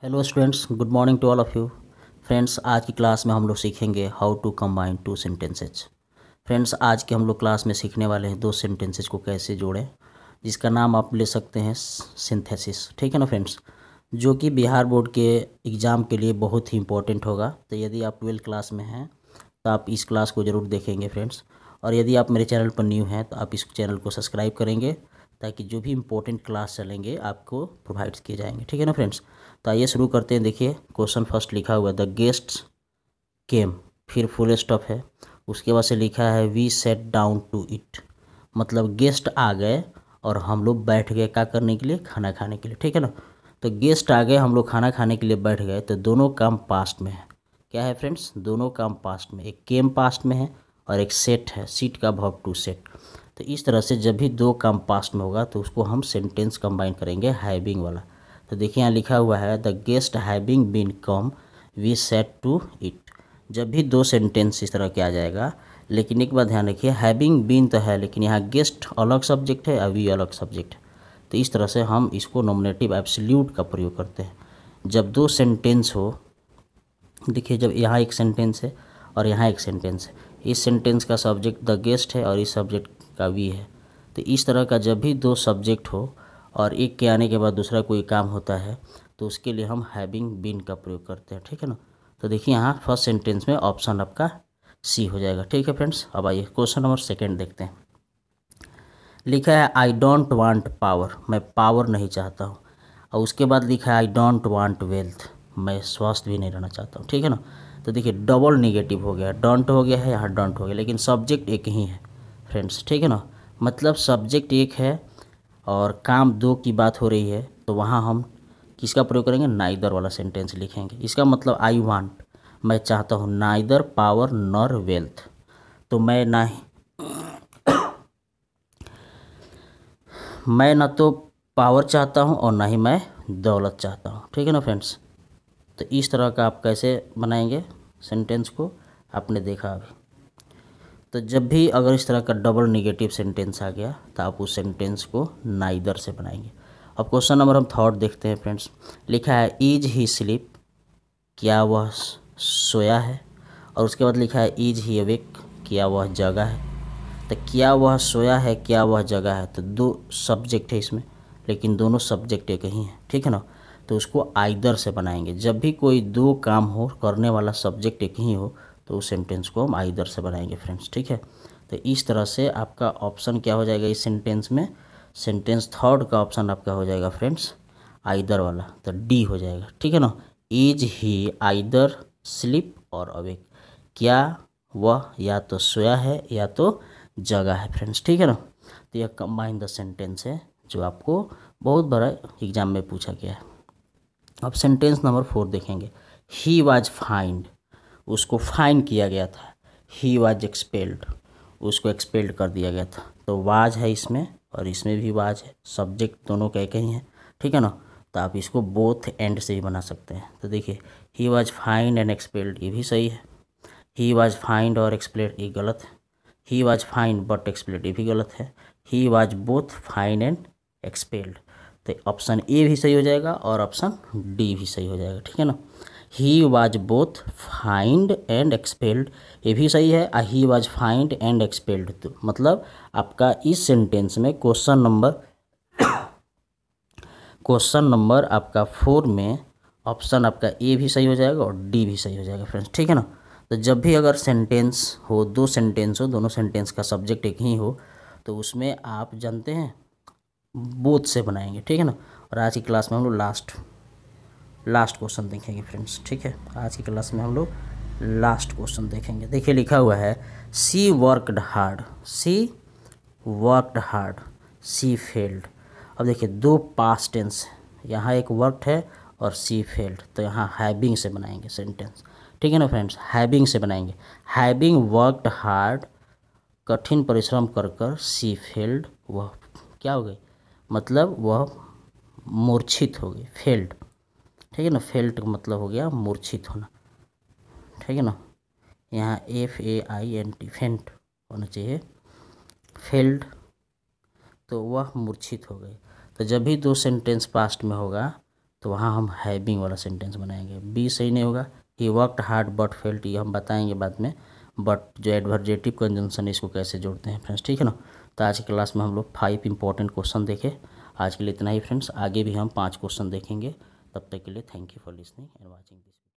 Hello students, good morning to all of you. Friends, आज की class में हम लोग सीखेंगे how to combine two sentences. Friends, आज के हम लोग क्लास में सीखने वाले हैं दो सेंटेंसेज को कैसे जोड़ें, जिसका नाम आप ले सकते हैं सिंथेसिस। ठीक है ना फ्रेंड्स, जो कि बिहार बोर्ड के एग्ज़ाम के लिए बहुत ही इंपॉर्टेंट होगा। तो यदि आप 12th क्लास में हैं तो आप इस क्लास को ज़रूर देखेंगे फ्रेंड्स। और यदि आप मेरे चैनल पर न्यू हैं तो आप इस चैनल को सब्सक्राइब करेंगे ताकि जो भी इंपॉर्टेंट क्लास चलेंगे आपको प्रोवाइड किए जाएंगे। ठीक है ना फ्रेंड्स, तो आइए शुरू करते हैं। देखिए, क्वेश्चन फर्स्ट लिखा हुआ है द गेस्ट्स केम, फिर फुल स्टॉप है, उसके बाद से लिखा है we sat down to eat. मतलब गेस्ट आ गए और हम लोग बैठ गए क्या करने के लिए, खाना खाने के लिए। ठीक है ना, तो गेस्ट आ गए, हम लोग खाना खाने के लिए बैठ गए, तो दोनों काम पास्ट में है। क्या है फ्रेंड्स, दोनों काम पास्ट में, एक केम पास्ट में है और एक सेट है, सीट का वर्ब टू सेट। तो इस तरह से जब भी दो काम पास्ट में होगा तो उसको हम सेंटेंस कंबाइन करेंगे हैविंग वाला। तो देखिए यहाँ लिखा हुआ है the guest having been come we sat to eat. जब भी दो सेंटेंस इस तरह के आ जाएगा, लेकिन एक बात ध्यान रखिए, हैविंग बीन तो है लेकिन यहाँ गेस्ट अलग सब्जेक्ट है और वी अलग सब्जेक्ट है। तो इस तरह से हम इसको नॉमिनेटिव एब्सोल्यूट का प्रयोग करते हैं जब दो सेंटेंस हो। देखिए, जब यहाँ एक सेंटेंस है और यहाँ एक सेंटेंस है, इस सेंटेंस का सब्जेक्ट द गेस्ट है और इस सब्जेक्ट का वी है। तो इस तरह का जब भी दो सब्जेक्ट हो और एक के आने के बाद दूसरा कोई काम होता है तो उसके लिए हम हैविंग बीन का प्रयोग करते हैं। ठीक है ना, तो देखिए यहाँ फर्स्ट सेंटेंस में ऑप्शन आपका सी हो जाएगा। ठीक है फ्रेंड्स, अब आइए क्वेश्चन नंबर सेकेंड देखते हैं। लिखा है आई डोंट वांट पावर, मैं पावर नहीं चाहता हूँ। और उसके बाद लिखा है आई डोंट वांट वेल्थ, मैं स्वस्थ भी नहीं रहना चाहता हूँ। ठीक है ना, तो देखिए डबल निगेटिव हो गया, डोंट हो गया है, यहाँ डोंट हो गया, लेकिन सब्जेक्ट एक ही है फ्रेंड्स। ठीक है ना, मतलब सब्जेक्ट एक है और काम दो की बात हो रही है, तो वहाँ हम किसका प्रयोग करेंगे, नाइदर वाला सेंटेंस लिखेंगे। इसका मतलब आई वांट, मैं चाहता हूँ, नाइदर पावर नॉर वेल्थ, तो मैं ना तो पावर चाहता हूँ और ना ही मैं दौलत चाहता हूँ। ठीक है ना फ्रेंड्स, तो इस तरह का आप कैसे बनाएंगे सेंटेंस को, आपने देखा अभी। तो जब भी अगर इस तरह का डबल निगेटिव सेंटेंस आ गया तो आप उस सेंटेंस को नाइदर से बनाएंगे। अब क्वेश्चन नंबर हम थर्ड देखते हैं फ्रेंड्स। लिखा है इज ही स्लीप, क्या वह सोया है। और उसके बाद लिखा है इज ही अवेक, क्या वह जगा है। तो क्या वह सोया है, क्या वह जगह है, तो दो सब्जेक्ट है इसमें, लेकिन दोनों सब्जेक्ट एक ही हैं। ठीक है ना, तो उसको आइदर से बनाएंगे। जब भी कोई दो काम हो, करने वाला सब्जेक्ट एक ही हो, तो उस सेंटेंस को हम आइदर से बनाएंगे फ्रेंड्स। ठीक है, तो इस तरह से आपका ऑप्शन क्या हो जाएगा इस सेंटेंस में, सेंटेंस थर्ड का ऑप्शन आपका हो जाएगा फ्रेंड्स आइदर वाला, तो डी हो जाएगा। ठीक है ना, is he either sleep or awake, क्या वह या तो सोया है या तो जगह है फ्रेंड्स। ठीक है ना, तो यह कंबाइन द सेंटेंस है जो आपको बहुत बड़ा एग्जाम में पूछा गया है। अब सेंटेंस नंबर 4 देखेंगे। ही वाज फाइंड, उसको फाइन किया गया था। ही वाज एक्सपेल्ड, उसको एक्सपेल्ड कर दिया गया था। तो वाज है इसमें और इसमें भी वाज है, सब्जेक्ट दोनों का एक ही है। ठीक है ना, तो आप इसको बोथ एंड से ही बना सकते हैं। तो देखिए he was fined and expelled, ये भी सही है। He was fined or expelled ये गलत है। He was fined but expelled ये भी गलत है। He was both fined and expelled, तो ऑप्शन ए भी सही हो जाएगा और ऑप्शन डी भी सही हो जाएगा। ठीक है ना, he was both fined and expelled ये भी सही है, he was fined and expelled. तो मतलब आपका इस सेंटेंस में क्वेश्चन नंबर आपका 4 में ऑप्शन आपका ए भी सही हो जाएगा और डी भी सही हो जाएगा फ्रेंड्स। ठीक है ना, तो जब भी अगर सेंटेंस हो, दो सेंटेंस हो, दोनों सेंटेंस का सब्जेक्ट एक ही हो, तो उसमें आप जानते हैं बोथ से बनाएंगे। ठीक है ना, और आज की क्लास में हम लोग लास्ट क्वेश्चन देखेंगे फ्रेंड्स। ठीक है, आज की क्लास में हम लोग लास्ट क्वेश्चन देखेंगे। देखिए लिखा हुआ है she worked hard, she failed. अब देखिए दो पास्ट टेंस, यहाँ एक वर्कड है और सी फेल्ड, तो यहाँ हैविंग से बनाएंगे सेंटेंस। ठीक है ना फ्रेंड्स, हैविंग से बनाएंगे। हैविंग वर्कड हार्ड, कठिन परिश्रम कर कर, सी फेल्ड, वह क्या हो गई, मतलब वह मूर्छित हो गई, फेल्ड। ठीक है ना, फेल्ड का मतलब हो गया मूर्छित होना। ठीक है ना, यहाँ FAINT फेंट होना चाहिए, फेल्ड, तो वह मूर्छित हो गई। तो जब भी दो सेंटेंस पास्ट में होगा तो वहाँ हम हैविंग वाला सेंटेंस बनाएंगे। बी सही नहीं होगा, he worked hard but felt, ये हम बताएंगे बाद में। बट जो एडवर्जेटिव कंजंक्शन है इसको कैसे जोड़ते हैं फ्रेंड्स, ठीक है ना। तो आज की क्लास में हम लोग 5 इंपॉर्टेंट क्वेश्चन देखे। आज के लिए इतना ही फ्रेंड्स, आगे भी हम 5 क्वेश्चन देखेंगे। तब तक के लिए thank you for listening and watching this.